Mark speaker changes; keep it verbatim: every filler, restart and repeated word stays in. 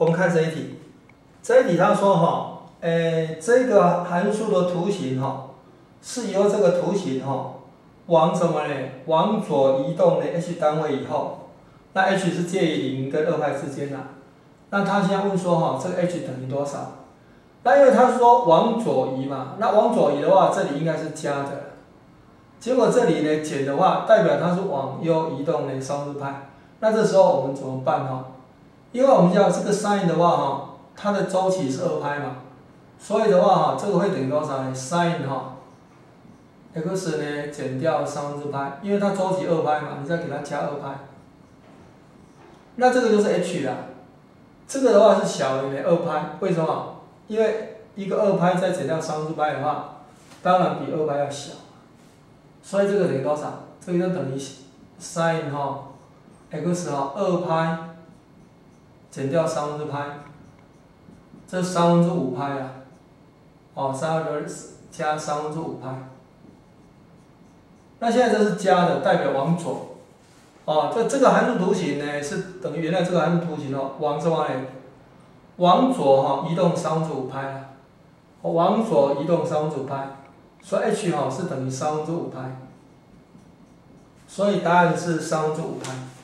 Speaker 1: 我们看这一题，这一题他说哈，诶，这个函数的图形哈，是由这个图形哈往什么呢？往左移动的 h 单位以后，那 h 是介于零跟二派之间的。那他现在问说哈，这个 h 等于多少？那因为他说往左移嘛，那往左移的话，这里应该是加的。结果这里呢减的话，代表它是往右移动的双字派。那这时候我们怎么办哈？因为我们知道这个 sin 的话哈，它的周期是二派嘛，所以的话哈，这个会等于多少呢 ？sin 哈 x 呢减掉双字派，因为它周期二派嘛，你再给它加二派，那这个就是 h 啦。这个的话是小于二派，为什么？因为一个二派再减掉双字派的话，当然比二派要小，所以这个等于多少？这个就等于 sin 哈 x 哈二派减掉三分之派，这三分之五派啊，哦，三分之加三分之五派。那现在这是加的，代表往左，哦，这这个函数图形呢是等于原来这个函数图形哦，往什么呢？往左哈、哦、移动三分之五派啊，往左移动三分之五派，所以 h 哈、哦、是等于三分之五派，所以答案是三分之五派。